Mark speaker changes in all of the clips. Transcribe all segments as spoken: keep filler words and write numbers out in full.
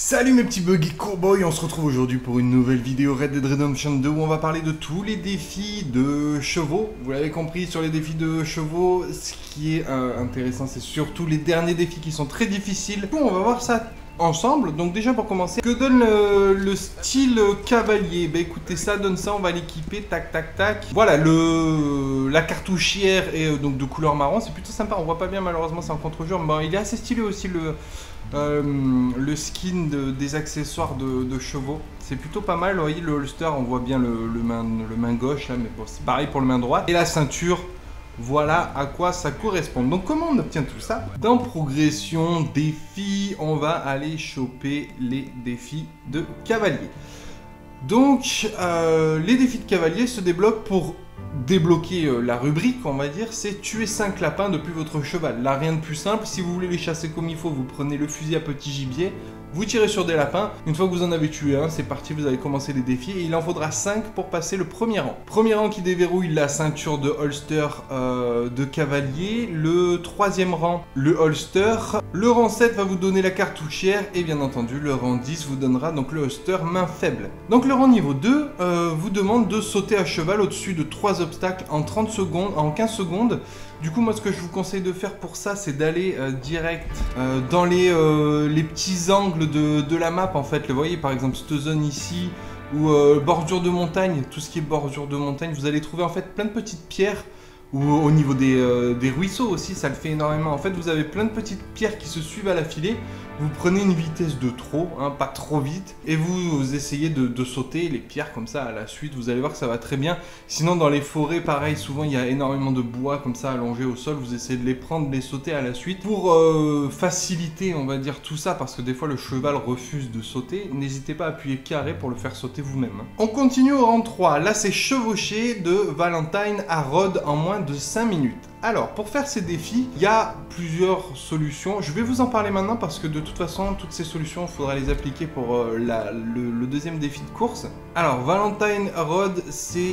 Speaker 1: Salut mes petits buggy cowboys, on se retrouve aujourd'hui pour une nouvelle vidéo Red Dead Redemption deux où on va parler de tous les défis de chevaux. Vous l'avez compris, sur les défis de chevaux, ce qui est euh, intéressant c'est surtout les derniers défis qui sont très difficiles. Bon, on va voir ça ensemble. Donc déjà pour commencer, que donne le, le style cavalier? Bah écoutez, ça donne ça, on va l'équiper, tac tac tac. Voilà, le la cartouchière est euh, donc de couleur marron, c'est plutôt sympa, on voit pas bien malheureusement, c'est en contre-jour, mais bon, il est assez stylé aussi le... Euh, le skin de, des accessoires de, de chevaux, c'est plutôt pas mal. Vous voyez le holster, on voit bien le, le, main, le main gauche là, mais bon, c'est pareil pour le main droite. Et la ceinture, voilà à quoi ça correspond. Donc comment on obtient tout ça? Dans progression, défis, on va aller choper les défis de cavalier. Donc euh, les défis de cavalier se débloquent pour débloquer euh, la rubrique, on va dire, c'est tuer cinq lapins depuis votre cheval. Là, rien de plus simple. Si vous voulez les chasser comme il faut, vous prenez le fusil à petit gibier, vous tirez sur des lapins. Une fois que vous en avez tué un, c'est parti, vous allez commencer les défis. Et il en faudra cinq pour passer le premier rang. Premier rang qui déverrouille la ceinture de holster euh, de cavalier. Le troisième rang, le holster. Le rang sept va vous donner la cartouchière. Et bien entendu, le rang dix vous donnera donc le holster main faible. Donc le rang niveau deux euh, vous demande de sauter à cheval au-dessus de trois obstacles en trente secondes, en quinze secondes. Du coup, moi, ce que je vous conseille de faire pour ça, c'est d'aller euh, direct euh, dans les, euh, les petits angles de, de la map, en fait. Vous voyez, par exemple, cette zone ici, ou euh, bordure de montagne, tout ce qui est bordure de montagne, vous allez trouver, en fait, plein de petites pierres, ou au niveau des, euh, des ruisseaux aussi, ça le fait énormément. En fait, vous avez plein de petites pierres qui se suivent à la filée. Vous prenez une vitesse de trop, hein, pas trop vite, et vous, vous essayez de, de sauter les pierres comme ça à la suite. Vous allez voir que ça va très bien. Sinon, dans les forêts, pareil, souvent il y a énormément de bois comme ça allongé au sol. Vous essayez de les prendre, de les sauter à la suite. Pour euh, faciliter, on va dire, tout ça, parce que des fois le cheval refuse de sauter, n'hésitez pas à appuyer carré pour le faire sauter vous-même. Hein. On continue au rang trois. Là, c'est chevaucher de Valentine à Rhodes en moins de cinq minutes. Alors, pour faire ces défis, il y a plusieurs solutions. Je vais vous en parler maintenant parce que de toute façon, toutes ces solutions, il faudra les appliquer pour euh, la, le, le deuxième défi de course. Alors, Valentine à Rhodes, c'est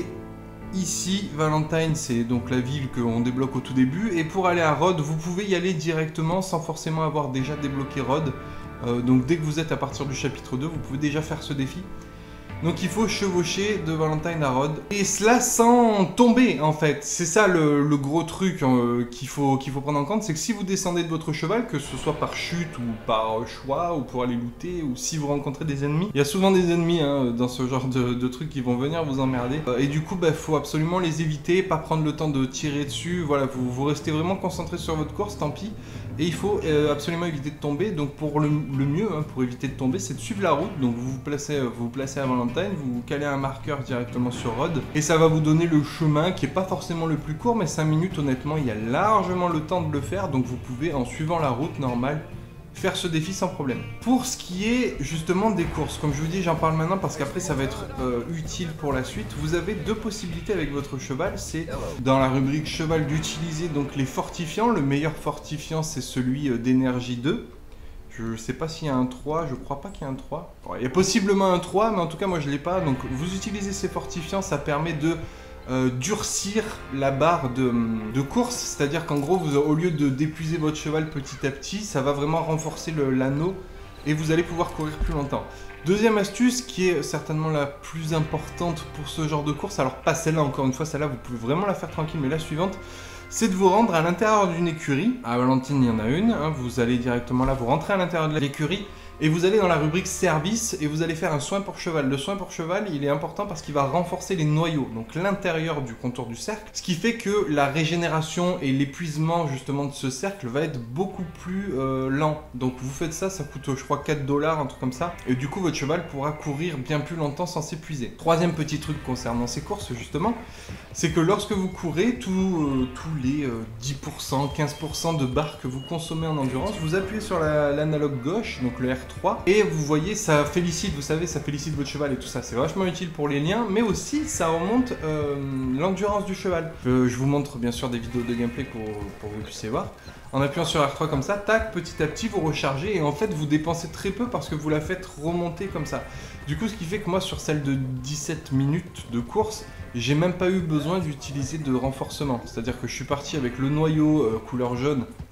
Speaker 1: ici. Valentine, c'est donc la ville qu'on débloque au tout début. Et pour aller à Rhodes, vous pouvez y aller directement sans forcément avoir déjà débloqué Rhodes. Euh, donc, dès que vous êtes à partir du chapitre deux, vous pouvez déjà faire ce défi. Donc il faut chevaucher de Valentine à Rhodes. Et cela sans tomber en fait. C'est ça le, le gros truc euh, qu'il faut, qu'il faut prendre en compte. C'est que si vous descendez de votre cheval, que ce soit par chute ou par choix ou pour aller looter ou si vous rencontrez des ennemis. Il y a souvent des ennemis hein, dans ce genre de, de trucs qui vont venir vous emmerder. Euh, et du coup, il bah, faut absolument les éviter. Pas prendre le temps de tirer dessus. Voilà, vous, vous restez vraiment concentré sur votre course, tant pis. Et il faut euh, absolument éviter de tomber. Donc pour le, le mieux, hein, pour éviter de tomber, c'est de suivre la route. Donc vous vous placez, vous, vous placez à Valentine. Vous calez un marqueur directement sur Rhodes et ça va vous donner le chemin qui est pas forcément le plus court, mais cinq minutes honnêtement il y a largement le temps de le faire, donc vous pouvez en suivant la route normale faire ce défi sans problème. Pour ce qui est justement des courses, comme je vous dis, j'en parle maintenant parce qu'après ça va être euh, utile pour la suite. Vous avez deux possibilités avec votre cheval, c'est dans la rubrique cheval d'utiliser donc les fortifiants. Le meilleur fortifiant c'est celui euh, d'énergie deux. Je sais pas s'il y a un trois, je crois pas qu'il y a un trois. Bon, il y a possiblement un trois, mais en tout cas moi je l'ai pas. Donc vous utilisez ces fortifiants, ça permet de euh, durcir la barre de, de course. C'est-à-dire qu'en gros, vous, au lieu de d'épuiser votre cheval petit à petit, ça va vraiment renforcer l'anneau et vous allez pouvoir courir plus longtemps. Deuxième astuce qui est certainement la plus importante pour ce genre de course, alors pas celle-là encore une fois, celle-là vous pouvez vraiment la faire tranquille, mais la suivante, c'est de vous rendre à l'intérieur d'une écurie. À Valentine, il y en a une. Hein, vous allez directement là, vous rentrez à l'intérieur de l'écurie et vous allez dans la rubrique service et vous allez faire un soin pour cheval. Le soin pour cheval, il est important parce qu'il va renforcer les noyaux, donc l'intérieur du contour du cercle, ce qui fait que la régénération et l'épuisement justement de ce cercle va être beaucoup plus euh, lent. Donc vous faites ça, ça coûte je crois quatre dollars, un truc comme ça, et du coup votre cheval pourra courir bien plus longtemps sans s'épuiser. Troisième petit truc concernant ces courses justement, c'est que lorsque vous courez, tout, euh, tous les euh, dix pour cent, quinze pour cent de barres que vous consommez en endurance, vous appuyez sur l'analogue gauche, donc le R trois, et vous voyez, ça félicite, vous savez, ça félicite votre cheval et tout ça. C'est vachement utile pour les liens, mais aussi ça remonte euh, l'endurance du cheval. Je, je vous montre bien sûr des vidéos de gameplay pour, pour que vous puissiez voir. En appuyant sur R trois comme ça, tac, petit à petit vous rechargez et en fait vous dépensez très peu parce que vous la faites remonter comme ça. Du coup, ce qui fait que moi sur celle de dix-sept minutes de course, j'ai même pas eu besoin d'utiliser de renforcement. C'est-à-dire que je suis parti avec le noyau euh, couleur jaune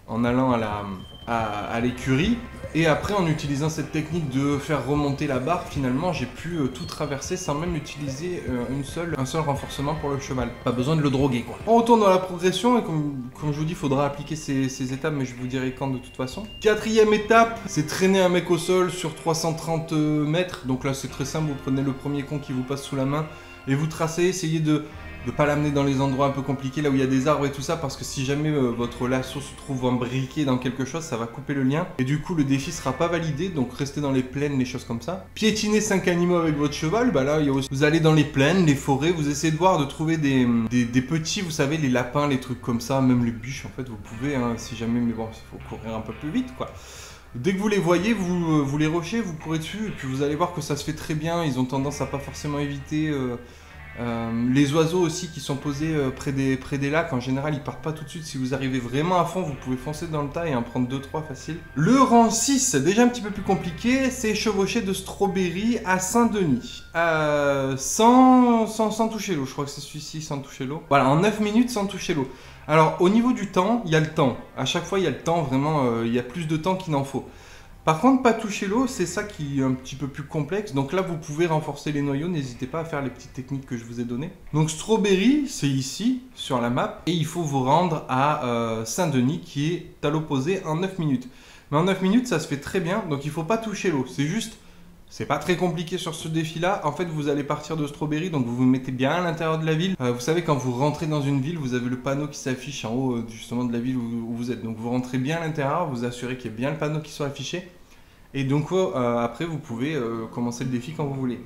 Speaker 1: en allant à la à, à l'écurie. Et après, en utilisant cette technique de faire remonter la barre, finalement, j'ai pu euh, tout traverser sans même utiliser euh, une seule, un seul renforcement pour le cheval. Pas besoin de le droguer, quoi. On retourne dans la progression, et comme, comme je vous dis, il faudra appliquer ces, ces étapes, mais je vous dirai quand de toute façon. Quatrième étape, c'est traîner un mec au sol sur trois cent trente mètres. Donc là, c'est très simple, vous prenez le premier con qui vous passe sous la main, et vous tracez, essayez de... de pas l'amener dans les endroits un peu compliqués, là où il y a des arbres et tout ça, parce que si jamais euh, votre lasso se trouve embriqué dans quelque chose, ça va couper le lien. Et du coup, le défi sera pas validé, donc restez dans les plaines, les choses comme ça. Piétiner cinq animaux avec votre cheval, bah là, il y a aussi... vous allez dans les plaines, les forêts, vous essayez de voir, de trouver des, des, des petits, vous savez, les lapins, les trucs comme ça, même les biches, en fait, vous pouvez, hein, si jamais, mais bon, il faut courir un peu plus vite, quoi. Dès que vous les voyez, vous, vous les rochez, vous courez dessus, et puis vous allez voir que ça se fait très bien, ils ont tendance à pas forcément éviter... Euh, Euh, les oiseaux aussi qui sont posés euh, près, des, près des lacs, en général ils partent pas tout de suite. Si vous arrivez vraiment à fond, vous pouvez foncer dans le tas et en prendre deux trois facile. Le rang six, déjà un petit peu plus compliqué, c'est chevaucher de Strawberry à Saint-Denis. Euh, sans, sans, sans toucher l'eau, je crois que c'est celui-ci sans toucher l'eau. Voilà, en neuf minutes sans toucher l'eau. Alors au niveau du temps, il y a le temps. À chaque fois il y a le temps, vraiment, euh, il y a plus de temps qu'il n'en faut. Par contre, pas toucher l'eau, c'est ça qui est un petit peu plus complexe. Donc là, vous pouvez renforcer les noyaux. N'hésitez pas à faire les petites techniques que je vous ai données. Donc Strawberry, c'est ici, sur la map. Et il faut vous rendre à euh, Saint-Denis, qui est à l'opposé, en neuf minutes. Mais en neuf minutes, ça se fait très bien. Donc il ne faut pas toucher l'eau. C'est juste, c'est pas très compliqué sur ce défi-là. En fait, vous allez partir de Strawberry. Donc vous vous mettez bien à l'intérieur de la ville. Euh, vous savez, quand vous rentrez dans une ville, vous avez le panneau qui s'affiche en haut, justement, de la ville où, où vous êtes. Donc vous rentrez bien à l'intérieur. Vous assurez qu'il y ait bien le panneau qui soit affiché. Et donc euh, après, vous pouvez euh, commencer le défi quand vous voulez.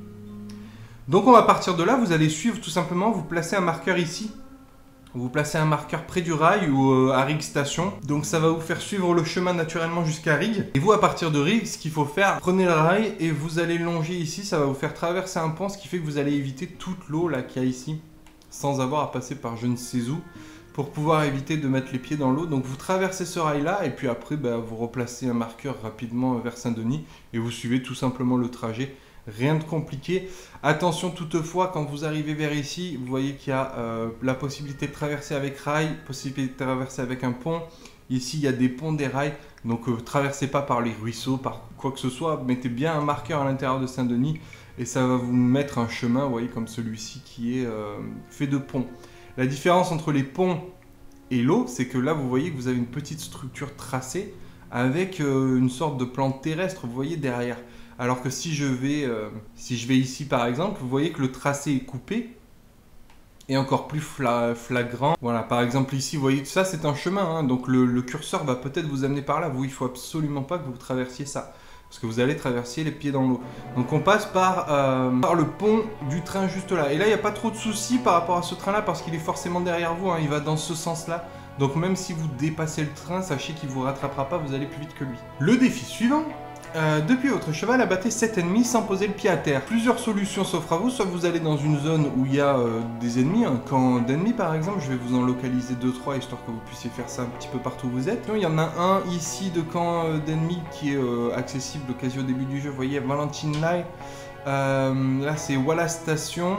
Speaker 1: Donc on va partir de là, vous allez suivre tout simplement, vous placez un marqueur ici. Vous placez un marqueur près du rail ou euh, à Rig Station. Donc ça va vous faire suivre le chemin naturellement jusqu'à Rig. Et vous, à partir de Rig, ce qu'il faut faire, prenez le rail et vous allez longer ici. Ça va vous faire traverser un pont, ce qui fait que vous allez éviter toute l'eau là qu'il y a ici, sans avoir à passer par je ne sais où, pour pouvoir éviter de mettre les pieds dans l'eau. Donc vous traversez ce rail là et puis après bah, vous replacez un marqueur rapidement vers Saint-Denis et vous suivez tout simplement le trajet, rien de compliqué. Attention toutefois, quand vous arrivez vers ici, vous voyez qu'il y a euh, la possibilité de traverser avec rail, possibilité de traverser avec un pont. Ici il y a des ponts, des rails, donc euh, traversez pas par les ruisseaux, par quoi que ce soit, mettez bien un marqueur à l'intérieur de Saint-Denis et ça va vous mettre un chemin, vous voyez, comme celui-ci qui est euh, fait de ponts. La différence entre les ponts et l'eau, c'est que là, vous voyez que vous avez une petite structure tracée avec euh, une sorte de plante terrestre, vous voyez, derrière. Alors que si je vais, euh, si je vais ici, par exemple, vous voyez que le tracé est coupé et encore plus fla flagrant. Voilà, par exemple, ici, vous voyez que ça, c'est un chemin, hein, donc le, le curseur va peut-être vous amener par là. Vous, il faut absolument pas que vous traversiez ça, parce que vous allez traverser les pieds dans l'eau. Donc on passe par, euh, par le pont du train juste là. Et là, il n'y a pas trop de soucis par rapport à ce train-là, parce qu'il est forcément derrière vous, hein, il va dans ce sens-là. Donc même si vous dépassez le train, sachez qu'il ne vous rattrapera pas, vous allez plus vite que lui. Le défi suivant. Euh, depuis votre cheval, abattez sept ennemis sans poser le pied à terre. Plusieurs solutions s'offrent à vous, soit vous allez dans une zone où il y a euh, des ennemis, un camp d'ennemis par exemple, je vais vous en localiser deux trois histoire que vous puissiez faire ça un petit peu partout où vous êtes. Il y en a un ici de camp euh, d'ennemis qui est euh, accessible quasi au début du jeu, vous voyez, Valentine Lai. Euh, là c'est Wallace Station,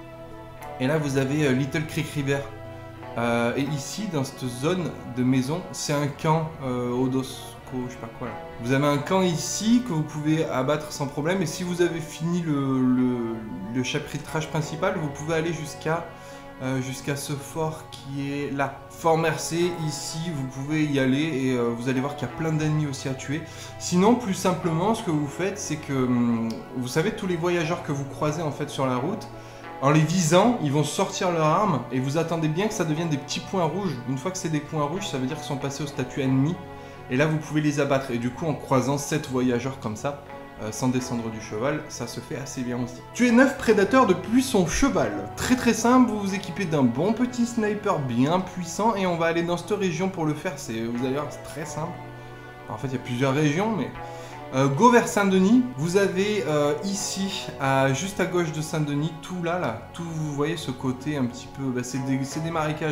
Speaker 1: et là vous avez euh, Little Creek River. Euh, et ici, dans cette zone de maison, c'est un camp euh, Odos. Je sais pas quoi là. Vous avez un camp ici que vous pouvez abattre sans problème, et si vous avez fini le, le, le chapitrage principal, vous pouvez aller jusqu'à euh, jusqu'à ce fort qui est là. Fort Mercé, ici, vous pouvez y aller et euh, vous allez voir qu'il y a plein d'ennemis aussi à tuer. Sinon, plus simplement, ce que vous faites, c'est que hum, vous savez, tous les voyageurs que vous croisez en fait sur la route, en les visant, ils vont sortir leur arme et vous attendez bien que ça devienne des petits points rouges. Une fois que c'est des points rouges, ça veut dire qu'ils sont passés au statut ennemi. Et là, vous pouvez les abattre. Et du coup, en croisant sept voyageurs comme ça, euh, sans descendre du cheval, ça se fait assez bien aussi. Tuer neuf prédateurs depuis son cheval. Très très simple, vous vous équipez d'un bon petit sniper bien puissant. Et on va aller dans cette région pour le faire. Vous allez voir, c'est très simple. En fait, il y a plusieurs régions, mais... Euh, go vers Saint-Denis. Vous avez euh, ici, à, juste à gauche de Saint-Denis, tout là, là, tout, vous voyez ce côté un petit peu... Bah, c'est des, des marécages.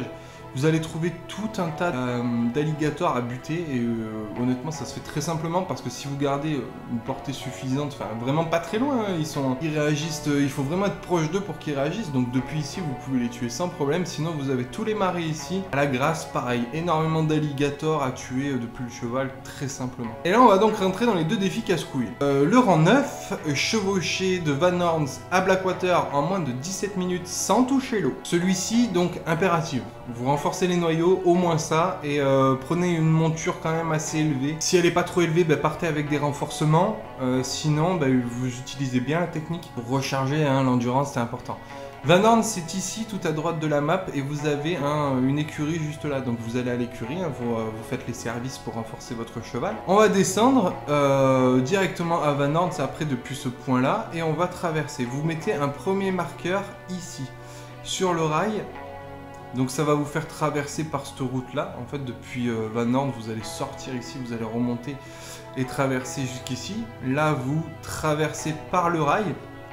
Speaker 1: vous allez trouver tout un tas euh, d'alligators à buter et euh, honnêtement ça se fait très simplement parce que si vous gardez une portée suffisante, enfin vraiment pas très loin, hein, ils, sont, ils réagissent, euh, il faut vraiment être proche d'eux pour qu'ils réagissent, donc depuis ici vous pouvez les tuer sans problème, sinon vous avez tous les marais ici. À la Grasse pareil, énormément d'alligators à tuer euh, depuis le cheval très simplement. Et là on va donc rentrer dans les deux défis casse-couilles. Euh, le rang neuf, chevauché de Van Horns à Blackwater en moins de dix-sept minutes sans toucher l'eau. Celui-ci donc impératif. Vous renforcez les noyaux, au moins ça, et euh, prenez une monture quand même assez élevée. Si elle n'est pas trop élevée, bah, partez avec des renforcements. Euh, sinon, bah, vous utilisez bien la technique pour recharger, hein, l'endurance, c'est important. Van Horn, c'est ici, tout à droite de la map, et vous avez hein, une écurie juste là. Donc vous allez à l'écurie, hein, vous, euh, vous faites les services pour renforcer votre cheval. On va descendre euh, directement à Van Horn, c'est après depuis ce point-là, et on va traverser. Vous mettez un premier marqueur ici, sur le rail. Donc ça va vous faire traverser par cette route là, en fait depuis euh, Van Horn vous allez sortir ici, vous allez remonter et traverser jusqu'ici. Là vous traversez par le rail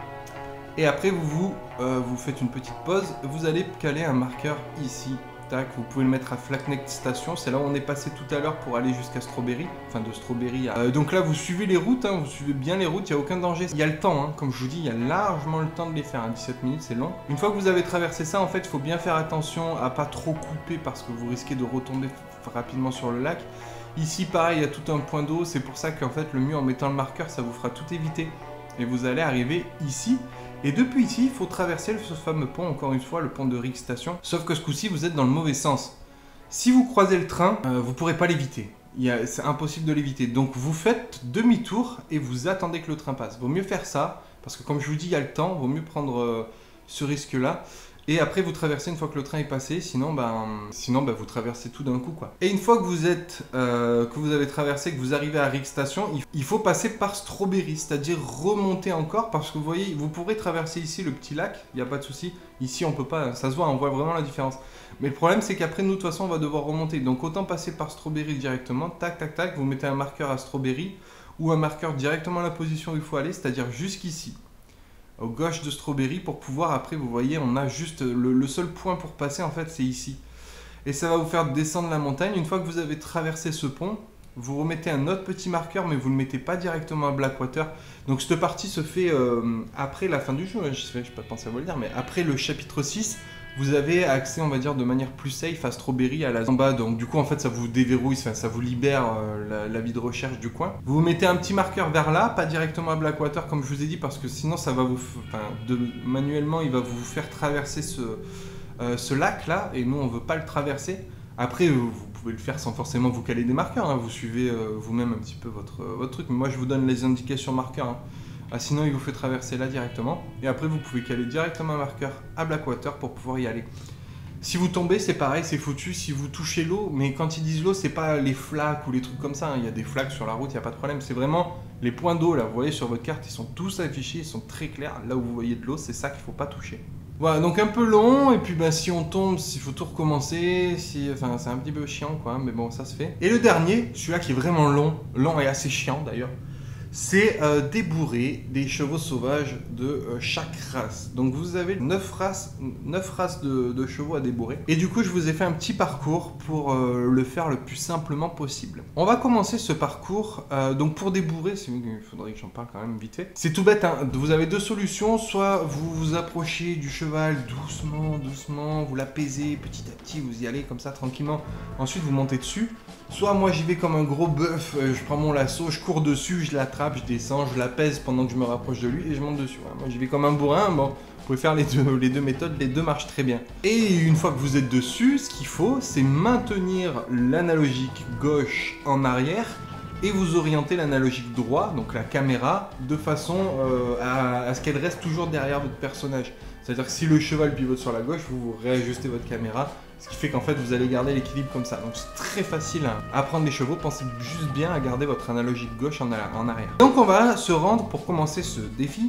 Speaker 1: et après vous, vous, euh, vous faites une petite pause, vous allez caler un marqueur ici. Tac, vous pouvez le mettre à Flackneck Station, c'est là où on est passé tout à l'heure pour aller jusqu'à Strawberry, enfin de Strawberry à... Euh, donc là vous suivez les routes, hein, vous suivez bien les routes, il n'y a aucun danger. Il y a le temps, hein, comme je vous dis, il y a largement le temps de les faire, hein, dix-sept minutes c'est long. Une fois que vous avez traversé ça, en fait il faut bien faire attention à pas trop couper parce que vous risquez de retomber rapidement sur le lac. Ici pareil, il y a tout un point d'eau, c'est pour ça qu'en fait le mieux en mettant le marqueur, ça vous fera tout éviter. Et vous allez arriver ici. Et depuis ici, il faut traverser ce fameux pont, encore une fois, le pont de Rick Station. Sauf que ce coup-ci, vous êtes dans le mauvais sens. Si vous croisez le train, euh, vous ne pourrez pas l'éviter. C'est impossible de l'éviter. Donc vous faites demi-tour et vous attendez que le train passe. Vaut mieux faire ça, parce que comme je vous dis, il y a le temps. Vaut mieux prendre euh, ce risque-là. Et après, vous traversez une fois que le train est passé, sinon, ben, sinon ben, vous traversez tout d'un coup, quoi. Et une fois que vous êtes, euh, que vous avez traversé, que vous arrivez à Rick Station, il, il faut passer par Strawberry, c'est-à-dire remonter encore, parce que vous voyez, vous pourrez traverser ici le petit lac, il n'y a pas de souci. Ici, on peut pas, ça se voit, on voit vraiment la différence. Mais le problème, c'est qu'après, nous, de toute façon, on va devoir remonter. Donc, autant passer par Strawberry directement, tac, tac, tac, vous mettez un marqueur à Strawberry, ou un marqueur directement à la position où il faut aller, c'est-à-dire jusqu'ici. Au gauche de Strawberry pour pouvoir, après vous voyez on a juste le, le seul point pour passer en fait c'est ici et ça va vous faire descendre la montagne. Une fois que vous avez traversé ce pont, vous remettez un autre petit marqueur mais vous ne le mettez pas directement à Blackwater. Donc cette partie se fait euh, après la fin du jeu, je n'ai pas pensé à vous le dire, mais après le chapitre six vous avez accès, on va dire, de manière plus safe à Strawberry, à la en bas. Donc du coup, en fait, ça vous déverrouille, ça, ça vous libère euh, la, la vie de recherche du coin. Vous mettez un petit marqueur vers là, pas directement à Blackwater, comme je vous ai dit, parce que sinon, ça va vous... Enfin, de, manuellement, il va vous faire traverser ce, euh, ce lac-là, et nous, on ne veut pas le traverser. Après, vous pouvez le faire sans forcément vous caler des marqueurs, hein. Vous suivez euh, vous-même un petit peu votre, euh, votre truc. Mais moi, je vous donne les indications marqueurs, hein. Ah, sinon, il vous fait traverser là directement. Et après, vous pouvez caler directement un marqueur à Blackwater pour pouvoir y aller. Si vous tombez, c'est pareil, c'est foutu. Si vous touchez l'eau, mais quand ils disent l'eau, c'est pas les flaques ou les trucs comme ça, hein. Il y a des flaques sur la route, il n'y a pas de problème. C'est vraiment les points d'eau, là. Vous voyez sur votre carte, ils sont tous affichés, ils sont très clairs. Là où vous voyez de l'eau, c'est ça qu'il ne faut pas toucher. Voilà, donc un peu long, et puis bah, si on tombe, il faut tout recommencer, si... enfin c'est un petit peu chiant quoi, mais bon ça se fait. Et le dernier, celui-là qui est vraiment long, long et assez chiant d'ailleurs, c'est euh, débourrer des chevaux sauvages de euh, chaque race. Donc vous avez neuf races, neuf races de, de chevaux à débourrer. Et du coup, je vous ai fait un petit parcours pour euh, le faire le plus simplement possible. On va commencer ce parcours. Euh, donc pour débourrer, il faudrait que j'en parle quand même vite fait. C'est tout bête, hein. Vous avez deux solutions. Soit vous vous approchez du cheval doucement, doucement, vous l'apaisez petit à petit, vous y allez comme ça tranquillement. Ensuite, vous montez dessus. Soit moi j'y vais comme un gros bœuf, euh, je prends mon lasso, je cours dessus, je l'attrape, je descends, je l'apaise pendant que je me rapproche de lui et je monte dessus. Voilà, moi j'y vais comme un bourrin, bon, vous pouvez faire les deux, les deux méthodes, les deux marchent très bien. Et une fois que vous êtes dessus, ce qu'il faut, c'est maintenir l'analogique gauche en arrière et vous orienter l'analogique droit, donc la caméra, de façon euh, à, à ce qu'elle reste toujours derrière votre personnage. C'est-à-dire que si le cheval pivote sur la gauche, vous réajustez votre caméra, ce qui fait qu'en fait vous allez garder l'équilibre comme ça. Donc c'est très facile à apprendre les chevaux, pensez juste bien à garder votre analogique gauche en, en arrière. Donc on va se rendre pour commencer ce défi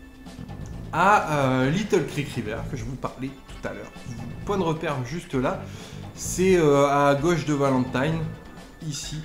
Speaker 1: à euh, Little Creek River que je vous parlais tout à l'heure. Point de repère juste là, c'est euh, à gauche de Valentine, ici.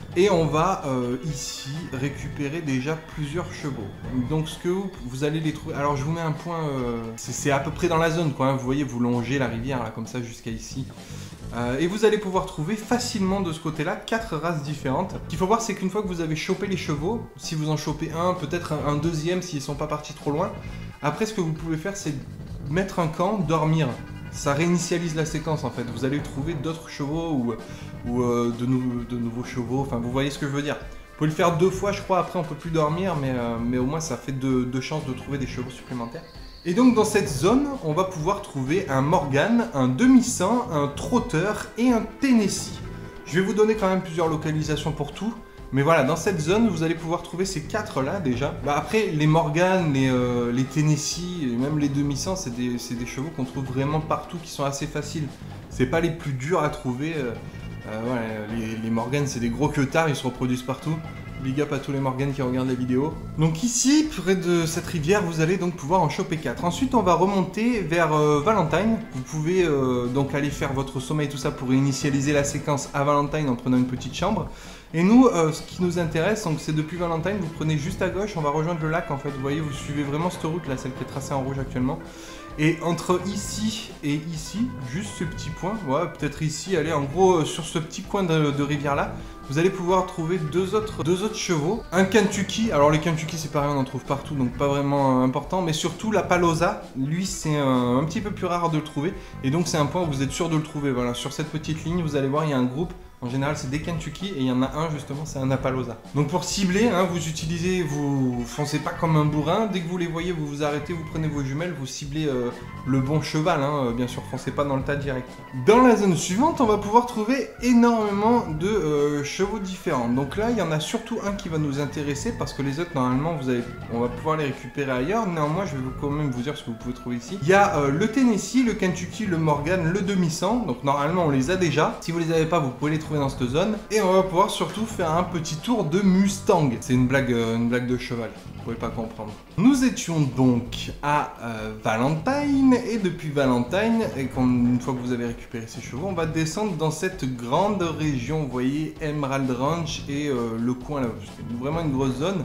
Speaker 1: Et on va euh, ici récupérer déjà plusieurs chevaux. Donc ce que vous, vous allez les trouver... Alors je vous mets un point... Euh, c'est à peu près dans la zone quoi, hein. Vous voyez, vous longez la rivière là comme ça jusqu'à ici. Euh, et vous allez pouvoir trouver facilement de ce côté-là quatre races différentes. Ce qu'il faut voir, c'est qu'une fois que vous avez chopé les chevaux, si vous en chopez un, peut-être un, un deuxième s'ils ne sont pas partis trop loin, après ce que vous pouvez faire, c'est mettre un camp, dormir. Ça réinitialise la séquence en fait. Vous allez trouver d'autres chevaux ou, ou euh, de, nou de nouveaux chevaux. Enfin, vous voyez ce que je veux dire. Vous pouvez le faire deux fois, je crois. Après, on peut plus dormir, mais, euh, mais au moins ça fait deux, deux chances de trouver des chevaux supplémentaires. Et donc dans cette zone, on va pouvoir trouver un Morgan, un demi-sang, un trotteur et un Tennessee. Je vais vous donner quand même plusieurs localisations pour tout. Mais voilà, dans cette zone, vous allez pouvoir trouver ces quatre là déjà. Bah, après, les Morgan, les, euh, les Tennessee, et même les demi-sang, c'est des, des chevaux qu'on trouve vraiment partout, qui sont assez faciles. C'est pas les plus durs à trouver. Euh, euh, ouais, les, les Morgan, c'est des gros queutards, ils se reproduisent partout. Big up à tous les Morgan qui regardent la vidéo. Donc ici, près de cette rivière, vous allez donc pouvoir en choper quatre. Ensuite, on va remonter vers euh, Valentine. Vous pouvez euh, donc aller faire votre sommeil, tout ça, pour initialiser la séquence à Valentine en prenant une petite chambre. Et nous, euh, ce qui nous intéresse, c'est depuis Valentine, vous prenez juste à gauche, on va rejoindre le lac en fait. Vous voyez, vous suivez vraiment cette route là, celle qui est tracée en rouge actuellement. Et entre ici et ici, juste ce petit point, ouais, peut-être ici, allez, en gros, euh, sur ce petit coin de, de rivière là, vous allez pouvoir trouver deux autres, deux autres chevaux. Un Kentucky, alors les Kentucky c'est pareil, on en trouve partout, donc pas vraiment euh, important, mais surtout la Palosa, lui c'est un, un petit peu plus rare de le trouver, et donc c'est un point où vous êtes sûr de le trouver. Voilà, sur cette petite ligne, vous allez voir, il y a un groupe. En général, c'est des Kentucky et il y en a un justement, c'est un Appaloosa. Donc pour cibler, hein, vous utilisez, vous foncez pas comme un bourrin. Dès que vous les voyez, vous vous arrêtez, vous prenez vos jumelles, vous ciblez euh, le bon cheval. Hein, bien sûr, foncez pas dans le tas direct. Dans la zone suivante, on va pouvoir trouver énormément de euh, chevaux différents. Donc là, il y en a surtout un qui va nous intéresser parce que les autres, normalement, vous avez, on va pouvoir les récupérer ailleurs. Néanmoins, je vais vous, quand même vous dire ce que vous pouvez trouver ici. Il y a euh, le Tennessee, le Kentucky, le Morgan, le demi-sang. Donc normalement, on les a déjà. Si vous les avez pas, vous pouvez les trouver dans cette zone. Et on va pouvoir surtout faire un petit tour de Mustang. C'est une blague, euh, une blague de cheval. Vous pouvez pas comprendre. Nous étions donc à euh, Valentine. Et depuis Valentine, et quand, une fois que vous avez récupéré ces chevaux, on va descendre dans cette grande région. Vous voyez, Emerald Ranch et euh, le coin là. C'est vraiment une grosse zone.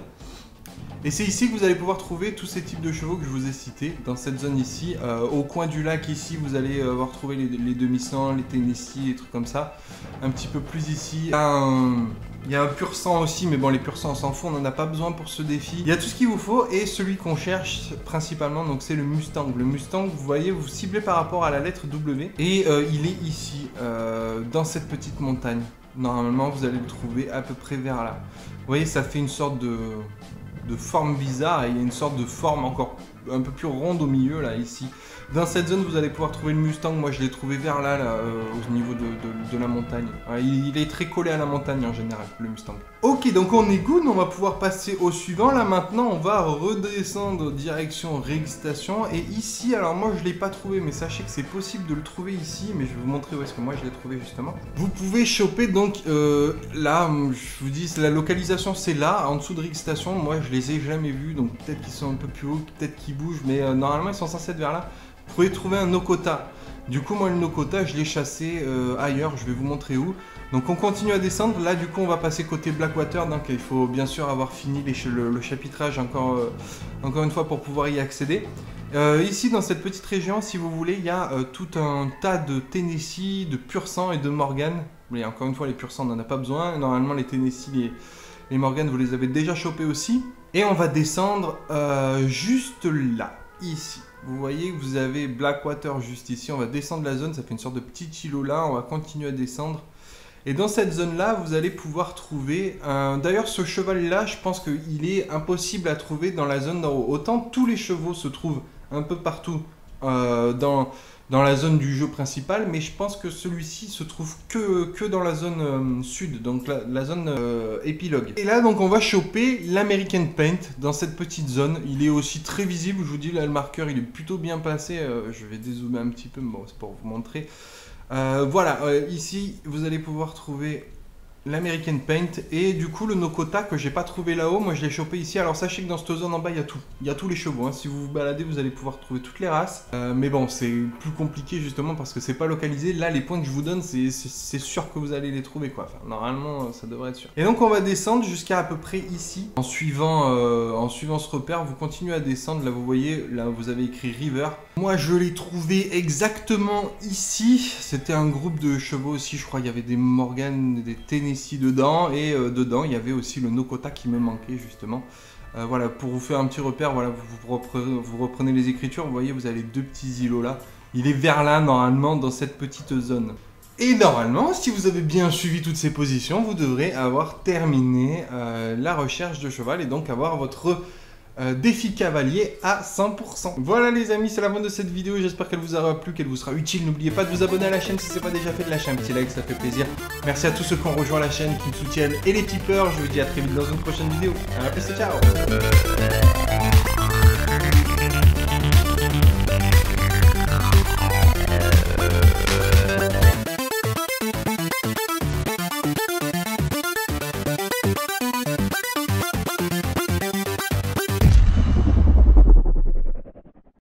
Speaker 1: Et c'est ici que vous allez pouvoir trouver tous ces types de chevaux que je vous ai cités, dans cette zone ici. Euh, au coin du lac ici, vous allez avoir trouvé les, les demi-sang, les Tennessee, les trucs comme ça. Un petit peu plus ici, il y a un, il y a un pur sang aussi, mais bon, les pur sang on s'en fout, on n'en a pas besoin pour ce défi. Il y a tout ce qu'il vous faut, et celui qu'on cherche principalement, donc c'est le Mustang. Le Mustang, vous voyez, vous ciblez par rapport à la lettre W, et euh, il est ici, euh, dans cette petite montagne. Normalement, vous allez le trouver à peu près vers là. Vous voyez, ça fait une sorte de... de forme bizarre, et il y a une sorte de forme encore un peu plus ronde au milieu là ici. Dans cette zone vous allez pouvoir trouver le Mustang. Moi je l'ai trouvé vers là, là euh, au niveau de, de, de la montagne. Ouais, il, il est très collé à la montagne en général, le Mustang. Ok, donc on est good, on va pouvoir passer au suivant. Là maintenant on va redescendre direction Rig Station. Et ici, alors moi je l'ai pas trouvé, mais sachez que c'est possible de le trouver ici. Mais je vais vous montrer où est-ce que moi je l'ai trouvé justement. Vous pouvez choper donc euh, là, je vous dis la localisation c'est là, en dessous de Rig Station. Moi je les ai jamais vus, donc peut-être qu'ils sont un peu plus hauts, peut-être qu'ils bougent, mais euh, normalement ils sont censés être vers là. Vous pouvez trouver un Nokota. Du coup moi le Nokota je l'ai chassé euh, ailleurs, je vais vous montrer où. Donc on continue à descendre, là du coup on va passer côté Blackwater, donc il faut bien sûr avoir fini les ch le, le chapitrage encore, euh, encore une fois pour pouvoir y accéder. Euh, ici dans cette petite région, si vous voulez, il y a euh, tout un tas de Tennessee, de pur sang et de Morgan. Vous voyez, encore une fois les pur sang on n'en a pas besoin, normalement les Tennessee, les, les Morgan vous les avez déjà chopés aussi. Et on va descendre euh, juste là, ici. Vous voyez que vous avez Blackwater juste ici, on va descendre la zone, ça fait une sorte de petit îlot là, on va continuer à descendre. Et dans cette zone-là, vous allez pouvoir trouver... Un... D'ailleurs, ce cheval-là, je pense qu'il est impossible à trouver dans la zone d'en haut. Autant tous les chevaux se trouvent un peu partout euh, dans, dans la zone du jeu principal, mais je pense que celui-ci se trouve que, que dans la zone euh, sud, donc la, la zone euh, épilogue. Et là, donc, on va choper l'American Paint dans cette petite zone. Il est aussi très visible, je vous dis, là, le marqueur, il est plutôt bien placé. Euh, je vais dézoomer un petit peu, bon, c'est pour vous montrer. Euh, voilà, euh, ici, vous allez pouvoir trouver l'American Paint et du coup le Nokota que j'ai pas trouvé là-haut, moi je l'ai chopé ici. Alors sachez que dans cette zone en bas il y a tout, il y a tous les chevaux, hein. Si vous vous baladez vous allez pouvoir trouver toutes les races, euh, mais bon c'est plus compliqué justement parce que c'est pas localisé. Là les points que je vous donne c'est sûr que vous allez les trouver quoi, enfin, normalement ça devrait être sûr. Et donc on va descendre jusqu'à à peu près ici, en suivant, euh, en suivant ce repère, vous continuez à descendre, là vous voyez, là vous avez écrit River. Moi je l'ai trouvé exactement ici, c'était un groupe de chevaux aussi, je crois il y avait des Morgan, des Tennessee dedans, et euh, dedans il y avait aussi le Nokota qui me manquait justement. Euh, voilà, pour vous faire un petit repère, voilà, vous, vous, reprenez, vous reprenez les écritures, vous voyez vous avez les deux petits îlots là, il est vers là normalement dans cette petite zone. Et normalement, si vous avez bien suivi toutes ces positions, vous devrez avoir terminé euh, la recherche de cheval et donc avoir votre Euh, défi cavalier à cent pour cent. Voilà les amis, c'est la fin de cette vidéo, j'espère qu'elle vous aura plu, qu'elle vous sera utile. N'oubliez pas de vous abonner à la chaîne si ce n'est pas déjà fait, de lâcher un petit like, ça fait plaisir. Merci à tous ceux qui ont rejoint la chaîne, qui me soutiennent, et les tipeurs. Je vous dis à très vite dans une prochaine vidéo. À la plus, ciao.